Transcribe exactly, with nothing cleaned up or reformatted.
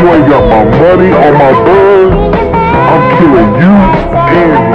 you ain't got my money or my bud, I'm killing you and